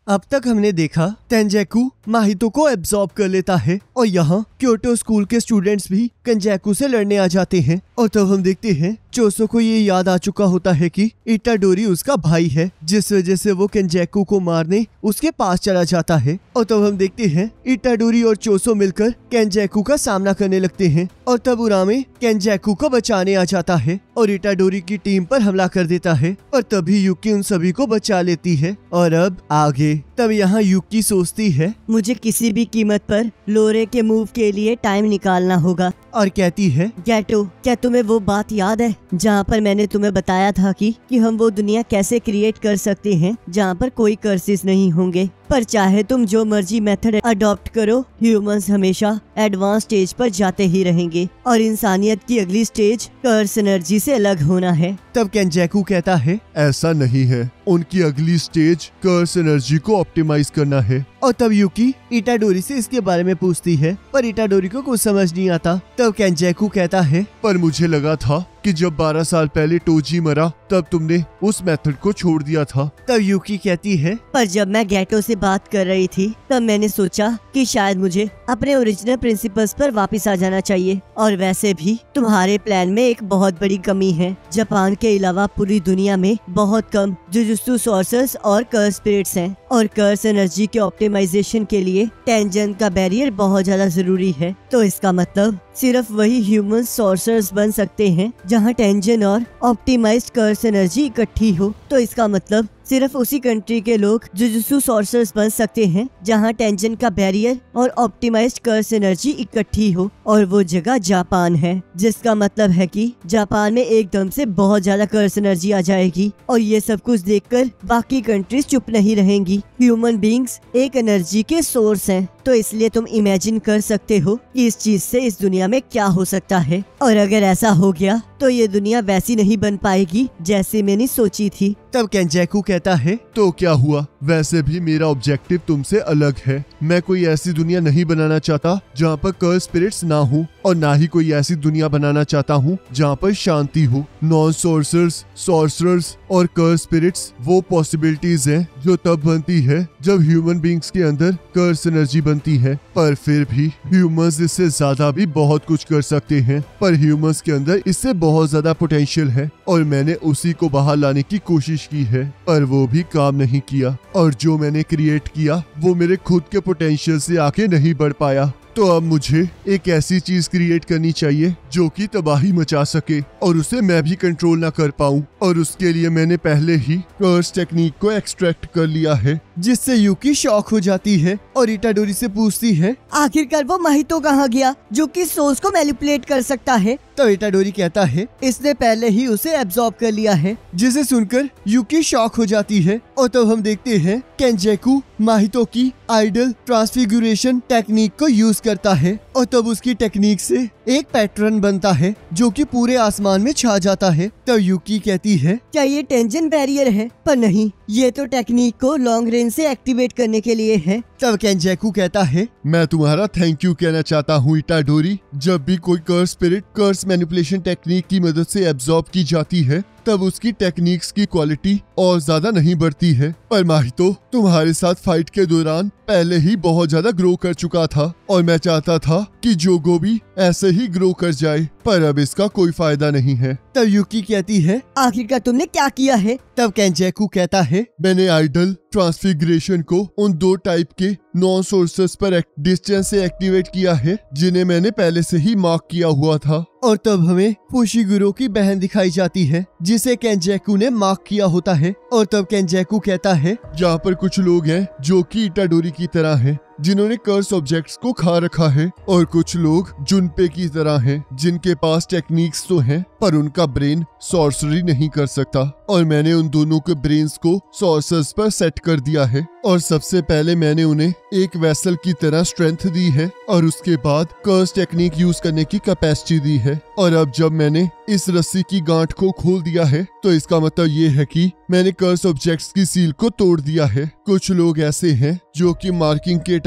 अब तक हमने देखा टेंजैकू माहितो को एब्जॉर्ब कर लेता है और यहाँ क्योटो स्कूल के स्टूडेंट्स भी केंजैकू से लड़ने आ जाते हैं। और तब हम देखते हैं चोसो को ये याद आ चुका होता है कि इटाडोरी उसका भाई है, जिस वजह से वो केंजैकू को मारने उसके पास चला जाता है। और तब हम देखते हैं इटाडोरी और चोसो मिलकर केंजैकू का सामना करने लगते हैं और तब उरामे केंजैकू को बचाने आ जाता है और इटाडोरी की टीम पर हमला कर देता है और तभी युकी उन सभी को बचा लेती है। और अब आगे तब यहाँ युकी सोचती है मुझे किसी भी कीमत पर लोरे के मूव के लिए टाइम निकालना होगा। और कहती है गैटो, क्या तुम्हें वो बात याद है जहाँ पर मैंने तुम्हें बताया था कि हम वो दुनिया कैसे क्रिएट कर सकते हैं जहाँ पर कोई कर्सेस नहीं होंगे, पर चाहे तुम जो मर्जी मेथड अडॉप्ट करो, ह्यूमंस हमेशा एडवांस स्टेज पर जाते ही रहेंगे और इंसानियत की अगली स्टेज कर्स एनर्जी से अलग होना है। तब केंजैकू कहता है ऐसा नहीं है, उनकी अगली स्टेज कर्स एनर्जी को ऑप्टिमाइज करना है। और तब युकी इटाडोरी से इसके बारे में पूछती है पर इटाडोरी को कुछ समझ नहीं आता। तब केंजैकू कहता है पर मुझे लगा था कि जब 12 साल पहले टोजी मरा तब तुमने उस मेथड को छोड़ दिया था। तब युकी कहती है पर जब मैं गैटो से बात कर रही थी तब मैंने सोचा कि शायद मुझे अपने ओरिजिनल प्रिंसिपल्स पर वापस आ जाना चाहिए। और वैसे भी तुम्हारे प्लान में एक बहुत बड़ी कमी है। जापान के अलावा पूरी दुनिया में बहुत कम जुजुत्सु सॉर्सर्स और कर्स स्पिरिट्स हैं और कर्स एनर्जी के ऑप्टिमाइजेशन के लिए टेंजन का बैरियर बहुत ज्यादा जरूरी है। तो इसका मतलब सिर्फ वही ह्यूमन सॉर्सर्स बन सकते हैं जहां टेंजन और ऑप्टिमाइज्ड कर्स एनर्जी इकट्ठी हो। तो इसका मतलब सिर्फ उसी कंट्री के लोग जुजुत्सु सॉर्सर्स बन सकते हैं जहां टेंजन का बैरियर और ऑप्टिमाइज्ड कर्स एनर्जी इकट्ठी हो, और वो जगह जापान है। जिसका मतलब है कि जापान में एकदम से बहुत ज्यादा कर्स एनर्जी आ जाएगी और ये सब कुछ देखकर बाकी कंट्रीज चुप नहीं रहेंगी। ह्यूमन बींग्स एक एनर्जी के सोर्स हैं, तो इसलिए तुम इमेजिन कर सकते हो कि इस चीज से इस दुनिया में क्या हो सकता है। और अगर ऐसा हो गया तो ये दुनिया वैसी नहीं बन पाएगी जैसे मैंने सोची थी। तब केंजैकू कहता है तो क्या हुआ, वैसे भी मेरा ऑब्जेक्टिव तुमसे अलग है। मैं कोई ऐसी दुनिया नहीं बनाना चाहता जहाँ पर कर्स स्पिरिट्स ना हो, और ना ही कोई ऐसी दुनिया बनाना चाहता हूँ जहाँ पर शांति हो। नॉन सॉर्सर्स, सॉर्सरर्स और कर्स स्पिरिट्स वो पॉसिबिलिटीज हैं जो तब बनती है जब ह्यूमन बींग्स के अंदर कर्स एनर्जी बनती है। पर फिर भी ह्यूमंस इससे ज्यादा भी बहुत कुछ कर सकते हैं, पर ह्यूमंस के अंदर इससे बहुत ज्यादा पोटेंशियल है और मैंने उसी को बाहर लाने की कोशिश की है, पर वो भी काम नहीं किया। और जो मैंने क्रिएट किया वो मेरे खुद के पोटेंशियल से आके नहीं बढ़ पाया। तो अब मुझे एक ऐसी चीज क्रिएट करनी चाहिए जो कि तबाही मचा सके और उसे मैं भी कंट्रोल ना कर पाऊं, और उसके लिए मैंने पहले ही कर्स टेक्निक को एक्सट्रैक्ट कर लिया है। जिससे युकी शॉक हो जाती है और इटाडोरी से पूछती है आखिरकार वो माहितो कहाँ गया जो कि सोर्स को मैनिपुलेट कर सकता है। तो इटाडोरी कहता है इसने पहले ही उसे एब्जॉर्ब कर लिया है, जिसे सुनकर युकी शॉक हो जाती है। और तब हम देखते हैं केंजैकू माहितो की आइडल ट्रांसफिगुरेशन टेक्निक को यूज करता है और तब उसकी टेक्निक से एक पैटर्न बनता है जो कि पूरे आसमान में छा जाता है। तब युकी कहती है क्या ये टेंजन बैरियर है? पर नहीं, ये तो टेक्निक को लॉन्ग रेंज से एक्टिवेट करने के लिए है। तब केंजैकू कहता है मैं तुम्हारा थैंक यू कहना चाहता हूँ इटाडोरी। जब भी कोई curse spirit curse manipulation technique की मदद से एब्जॉर्ब की जाती है तब उसकी टेक्निक्स की क्वालिटी और ज्यादा नहीं बढ़ती है। पर माहितो तुम्हारे साथ फाइट के दौरान पहले ही बहुत ज्यादा ग्रो कर चुका था और मैं चाहता था कि जोगो भी ऐसे ही ग्रो कर जाए, पर अब इसका कोई फायदा नहीं है। तब युकी कहती है आखिरकार तुमने क्या किया है? तब केंजैकू कहता है मैंने आइडल ट्रांसफिगरेशन को उन 2 टाइप के नॉन सोर्सेस पर डिस्टेंस से एक्टिवेट किया है जिन्हें मैंने पहले से ही मार्क किया हुआ था। और तब हमें फुशिगुरो की बहन दिखाई जाती है जिसे केंजैकू ने मार्क किया होता है। और तब केंजैकू कहता है यहाँ पर कुछ लोग हैं जो कि इटाडोरी की तरह हैं जिन्होंने कर्स ऑब्जेक्ट्स को खा रखा है, और कुछ लोग जुनपे की तरह हैं जिनके पास टेक्निक्स तो हैं पर उनका ब्रेन सॉर्सरी नहीं कर सकता, और मैंने उन दोनों के ब्रेन्स को सॉर्सर्स पर सेट कर दिया है। और सबसे पहले मैंने उन्हें एक वेसल की तरह स्ट्रेंथ दी है और उसके बाद कर्स टेक्निक यूज करने की कैपेसिटी दी है। और अब जब मैंने इस रस्सी की गांठ को खोल दिया है तो इसका मतलब ये है कि मैंने कर्स ऑब्जेक्ट्स की सील को तोड़ दिया है। कुछ लोग ऐसे हैं जो कि मार्किंग के टाइम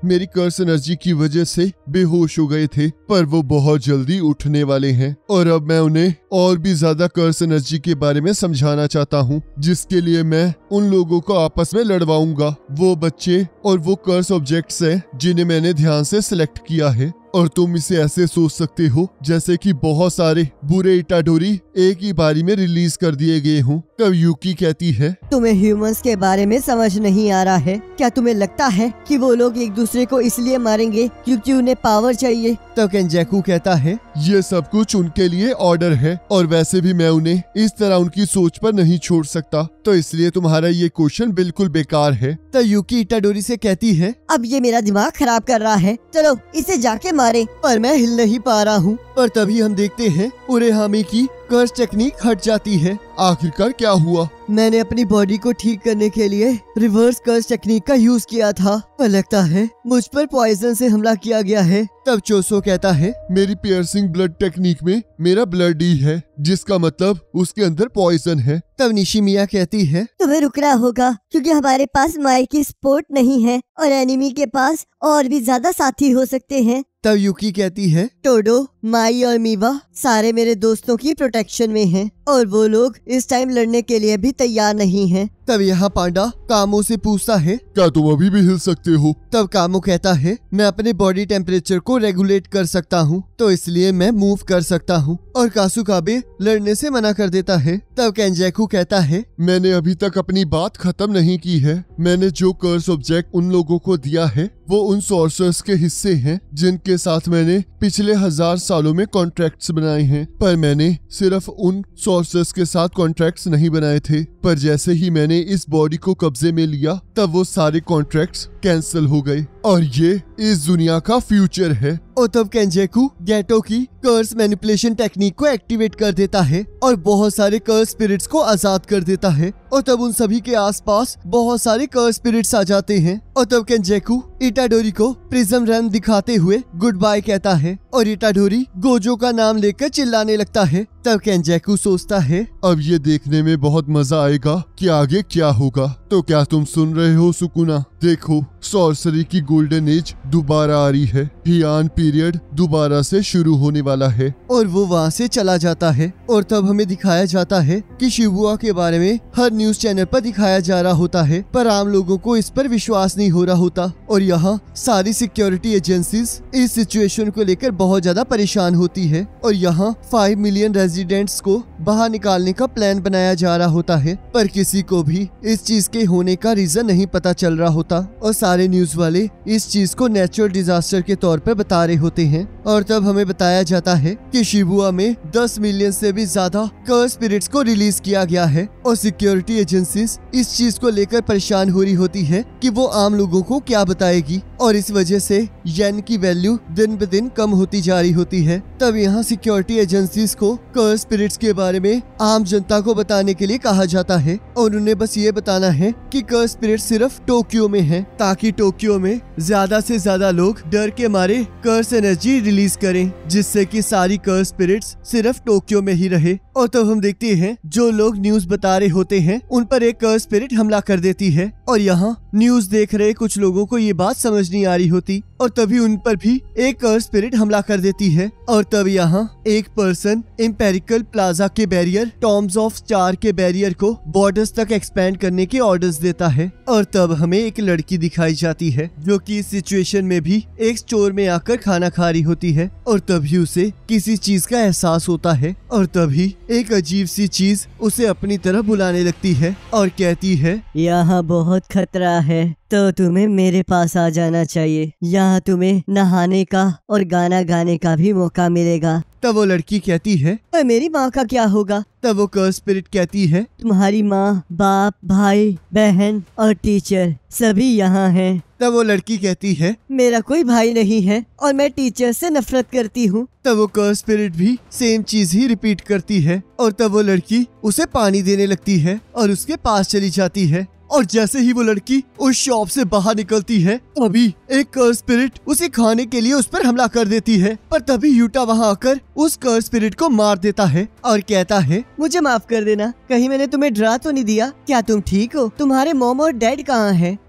मेरी कर्स एनर्जी की वजह से बेहोश हो गए थे, पर वो बहुत जल्दी उठने वाले हैं और अब मैं उन्हें और भी ज्यादा कर्स एनर्जी के बारे में समझाना चाहता हूँ, जिसके लिए मैं उन लोगों को आपस में लड़वाऊंगा। वो बच्चे और वो कर्स ऑब्जेक्ट्स हैं जिन्हें मैंने ध्यान से सिलेक्ट किया है। और तुम इसे ऐसे सोच सकते हो जैसे कि बहुत सारे बुरे इटाडोरी एक ही बारी में रिलीज कर दिए गए हों। तब यूकी कहती है, तुम्हें ह्यूमंस के बारे में समझ नहीं आ रहा है। क्या तुम्हें लगता है कि वो लोग एक दूसरे को इसलिए मारेंगे क्योंकि उन्हें पावर चाहिए? तब केंजाकू कहता है, ये सब कुछ उनके लिए ऑर्डर है और वैसे भी मैं उन्हें इस तरह उनकी सोच पर नहीं छोड़ सकता, तो इसलिए तुम्हारा ये क्वेश्चन बिल्कुल बेकार है। तब यूकी इटाडोरी से कहती है, अब ये मेरा दिमाग खराब कर रहा है, चलो इसे जाके मारे। पर मैं हिल नहीं पा रहा हूँ। पर तभी हम देखते हैं उरेहामी की कर्स टेक्निक हट जाती है। आखिरकार क्या हुआ? मैंने अपनी बॉडी को ठीक करने के लिए रिवर्स कर्स टेक्निक का यूज किया था, पर लगता है मुझ पर पॉइजन से हमला किया गया है। तब चोसो कहता है, मेरी पियर्सिंग ब्लड टेक्निक में मेरा ब्लड ही है, जिसका मतलब उसके अंदर पॉइजन है। तब निशिमिया कहती है, तुम्हें रुकना होगा क्योंकि हमारे पास माई की सपोर्ट नहीं है और एनिमी के पास और भी ज्यादा साथी हो सकते हैं। तब यूकी कहती है, टोडो, माई और मीवा सारे मेरे दोस्तों की प्रोटेक्शन में हैं और वो लोग इस टाइम लड़ने के लिए भी तैयार नहीं हैं। तब यहाँ पांडा कामो से पूछता है, क्या तुम अभी भी हिल सकते हो? तब कामो कहता है, मैं अपने बॉडी टेम्परेचर को रेगुलेट कर सकता हूँ, तो इसलिए मैं मूव कर सकता हूँ। और कासुकाबे लड़ने से मना कर देता है। तब केंजाकू कहता है, मैंने अभी तक अपनी बात खत्म नहीं की है। मैंने जो कर्स ऑब्जेक्ट उन लोगों को दिया है वो उन सॉर्सर्स के हिस्से हैं जिनके साथ मैंने पिछले 1000 सालों में कॉन्ट्रैक्ट्स बनाए हैं। पर मैंने सिर्फ उन सॉर्सर्स के साथ कॉन्ट्रैक्ट्स नहीं बनाए थे, पर जैसे ही मैंने इस बॉडी को कब्जे में लिया तब वो सारे कॉन्ट्रैक्ट्स कैंसिल हो गए और ये इस दुनिया का फ्यूचर है। और तब केंजाकू गेटो की कर्स मैनिपुलेशन टेक्निक को एक्टिवेट कर देता है और बहुत सारे कर्स स्पिरिट्स को आजाद कर देता है। और तब उन सभी के आसपास बहुत सारे कर्स स्पिरिट्स आ जाते हैं। और तब केंजाकू इटाडोरी को प्रिज्म रन दिखाते हुए गुड बाय कहता है और इटाडोरी गोजो का नाम लेकर चिल्लाने लगता है। तब केंजाकू सोचता है, अब ये देखने में बहुत मजा आएगा कि आगे क्या होगा। तो क्या तुम सुन रहे हो सुकुना? देखो, सॉर्सरी की गोल्डन एज दोबारा आ रही है। हियान पीरियड दोबारा से शुरू होने वाला है। और वो वहाँ से चला जाता है। और तब हमें दिखाया जाता है कि शिबुया के बारे में हर न्यूज चैनल पर दिखाया जा रहा होता है, पर आम लोगों को इस पर विश्वास नहीं हो रहा होता। और यहाँ सारी सिक्योरिटी एजेंसीज इस सिचुएशन को लेकर बहुत ज्यादा परेशान होती है और यहाँ 5 मिलियन रेजिडेंट्स को बाहर निकालने का प्लान बनाया जा रहा होता है, पर किसी को भी इस चीज के होने का रीजन नहीं पता चल रहा होता। और सारे न्यूज वाले इस चीज को नेचुरल डिजास्टर के तौर पर बता रहे होते हैं। और तब हमें बताया जाता है कि शिबुया में 10 मिलियन से भी ज्यादा कर्स स्पिरिट्स को रिलीज किया गया है और सिक्योरिटी एजेंसीज इस चीज को लेकर परेशान हो रही होती है कि वो आम लोगों को क्या बताएगी। और इस वजह से येन की वैल्यू दिन ब दिन कम होती जा रही होती है। तब यहाँ सिक्योरिटी एजेंसीज को कर्स स्पिरिट्स के बारे में आम जनता को बताने के लिए कहा जाता है और उन्हें बस ये बताना है कि कर्स स्पिरिट सिर्फ टोक्यो में है, ताकि टोक्यो में ज्यादा से ज्यादा लोग डर के मारे कर्स एनर्जी रिलीज करें, जिससे कि सारी कर्स स्पिरिट्स सिर्फ टोक्यो में ही रहे। और तब हम देखते हैं जो लोग न्यूज बता रहे होते हैं उन पर एक कर्स स्पिरिट हमला कर देती है और यहाँ न्यूज देख रहे कुछ लोगों को ये बात समझ नहीं आ रही होती और तभी उन पर भी एक कर्स स्पिरिट हमला कर देती है। और तब यहाँ एक पर्सन इम्पेरिकल प्लाजा के बैरियर टॉम्स ऑफ स्टार के बैरियर को बॉर्डर्स तक एक्सपेंड करने के ऑर्डर्स देता है। और तब हमें एक लड़की दिखाई जाती है जो कि इस सिचुएशन में भी एक स्टोर में आकर खाना खा रही होती है और तभी उसे किसी चीज का एहसास होता है और तभी एक अजीब सी चीज उसे अपनी तरफ बुलाने लगती है और कहती है, यहाँ बहुत खतरा है तो तुम्हें मेरे पास आ जाना चाहिए। यहाँ तुम्हें नहाने का और गाना गाने का भी मौका मिलेगा। तब वो लड़की कहती है, पर मेरी माँ का क्या होगा? तब वो कर्स स्पिरिट कहती है, तुम्हारी माँ, बाप, भाई, बहन और टीचर सभी यहाँ हैं। तब वो लड़की कहती है, मेरा कोई भाई नहीं है और मैं टीचर से नफरत करती हूँ। तब वो कर्स स्पिरिट भी सेम चीज ही रिपीट करती है और तब वो लड़की उसे पानी देने लगती है और उसके पास चली जाती है। और जैसे ही वो लड़की उस शॉप से बाहर निकलती है तभी एक कर्स स्पिरिट उसे खाने के लिए उस पर हमला कर देती है, पर तभी यूटा वहां आकर उस कर्स स्पिरिट को मार देता है और कहता है, मुझे माफ कर देना, कहीं मैंने तुम्हें डरा तो नहीं दिया? क्या तुम ठीक हो? तुम्हारे मॉम और डैड कहाँ हैं?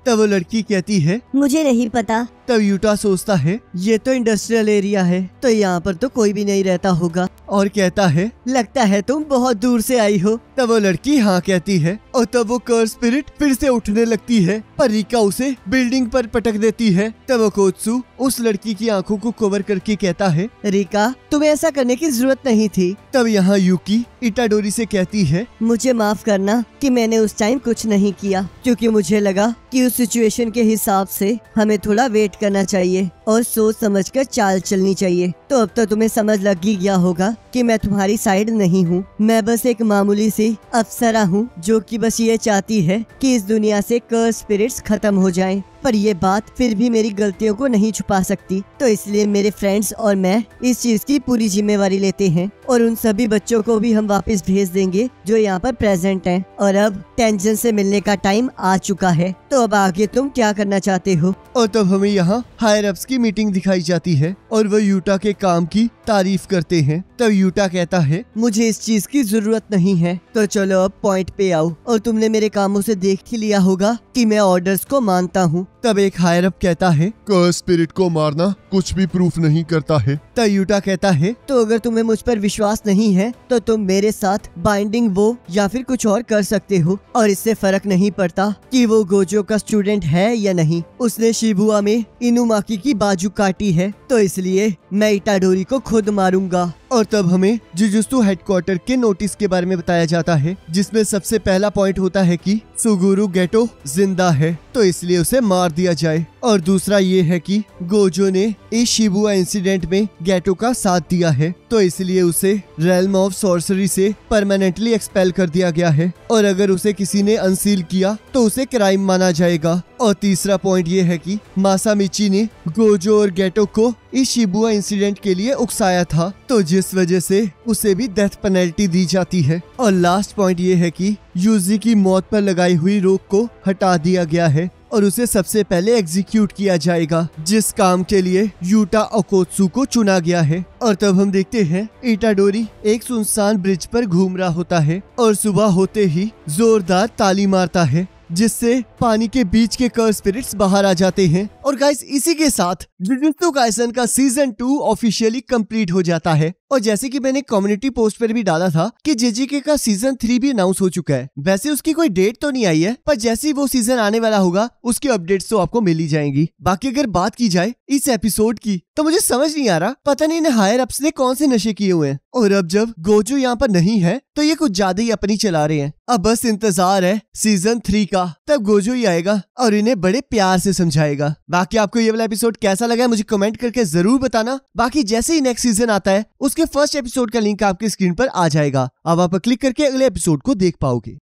तब वो लड़की कहती है मुझे नहीं पता। तब यूटा सोचता है ये तो इंडस्ट्रियल एरिया है, तो यहाँ पर तो कोई भी नहीं रहता होगा, और कहता है लगता है तुम बहुत दूर से आई हो। तब वो लड़की हाँ कहती है और तब वो कर्स स्पिरिट फिर से उठने लगती है, पर रिका उसे बिल्डिंग पर पटक देती है। तब ओकोत्सु उस लड़की की आंखों को कवर करके कहता है रिका, तुम्हें ऐसा करने की जरूरत नहीं थी। तब यहाँ यूकी इटाडोरी से कहती है मुझे माफ करना कि मैंने उस टाइम कुछ नहीं किया, क्योंकि मुझे लगा कि उस सिचुएशन के हिसाब से हमें थोड़ा वेट करना चाहिए और सोच समझकर चाल चलनी चाहिए। तो अब तो तुम्हें समझ लग ही गया होगा कि मैं तुम्हारी साइड नहीं हूँ। मैं बस एक मामूली सी अप्सरा हूँ जो कि बस ये चाहती है कि इस दुनिया से कर्स स्पिरिट्स खत्म हो जाएं। पर ये बात फिर भी मेरी गलतियों को नहीं छुपा सकती, तो इसलिए मेरे फ्रेंड्स और मैं इस चीज की पूरी जिम्मेवारी लेते हैं और उन सभी बच्चों को भी हम वापस भेज देंगे जो यहाँ पर प्रेजेंट हैं। और अब टेंजन से मिलने का टाइम आ चुका है, तो अब आगे तुम क्या करना चाहते हो? और तब हमें यहाँ हायर अप्स की मीटिंग दिखाई जाती है और वो यूटा के काम की तारीफ करते हैं। तब यूटा कहता है मुझे इस चीज की जरूरत नहीं है, तो चलो अब पॉइंट पे आओ। और तुमने मेरे कामों से देख ही लिया होगा कि मैं ऑर्डर्स को मानता हूँ। तब एक हायर अप कहता है कर्स स्पिरिट को मारना कुछ भी प्रूफ नहीं करता है। तब यूटा कहता है तो अगर तुम्हें मुझ पर विश्वास नहीं है तो तुम मेरे साथ बाइंडिंग वो या फिर कुछ और कर सकते हो, और इससे फर्क नहीं पड़ता कि वो गोजो का स्टूडेंट है या नहीं। उसने शिबुआ में इनुमाकी की बाजू काटी है, तो इसलिए मैं इटाडोरी को खुद मारूंगा। और तब हमें जुजुत्सु हेडक्वार्टर के नोटिस के बारे में बताया जाता है, जिसमें सबसे पहला पॉइंट होता है कि सुगुरु गेटो जिंदा है, तो इसलिए उसे मार दिया जाए। और दूसरा ये है कि गोजो ने इस शिबुआ इंसिडेंट में गेटो का साथ दिया है, तो इसलिए उसे रेल्म ऑफ सॉर्सरी से परमानेंटली एक्सपेल कर दिया गया है, और अगर उसे किसी ने अनसील किया तो उसे क्राइम माना जाएगा। और तीसरा पॉइंट ये है कि मासामिची ने गोजो और गेटो को इस शिबुआ इंसिडेंट के लिए उकसाया था, तो जिस वजह से उसे भी डेथ पेनल्टी दी जाती है। और लास्ट पॉइंट ये है कि यूजी की मौत पर लगाई हुई रोक को हटा दिया गया है और उसे सबसे पहले एग्जीक्यूट किया जाएगा, जिस काम के लिए यूटा ओकोत्सु को चुना गया है। और तब हम देखते हैं इटाडोरी एक सुनसान ब्रिज पर घूम रहा होता है और सुबह होते ही जोरदार ताली मारता है, जिससे पानी के बीच के कर्स स्पिरिट्स बाहर आ जाते हैं। और गाइस, इसी के साथ जुजुत्सु काइसन का सीजन 2 ऑफिशियली कंप्लीट हो जाता है। और जैसे कि मैंने कम्युनिटी पोस्ट पर भी डाला था कि जेजेके का सीजन 3 भी अनाउंस हो चुका है। वैसे उसकी कोई डेट तो नहीं आई है, पर जैसे ही वो सीजन आने वाला होगा उसकी अपडेट्स तो आपको मिल ही जाएंगी। बाकी अगर बात की जाए इस एपिसोड की, तो मुझे समझ नहीं आ रहा, पता नहीं इन्हें हायर अप्स ने कौन से नशे किए हुए हैं। और अब जब गोजो यहाँ पर नहीं है तो ये कुछ ज्यादा ही अपनी चला रहे हैं। अब बस इंतजार है सीजन 3 का, तब गोजो ही आएगा और इन्हें बड़े प्यार से समझाएगा। बाकी आपको ये वाला एपिसोड कैसा लगा है मुझे कमेंट करके जरूर बताना। बाकी जैसे ही नेक्स्ट सीजन आता है उसके फर्स्ट एपिसोड का लिंक आपकी स्क्रीन पर आ जाएगा, अब आप क्लिक करके अगले एपिसोड को देख पाओगे।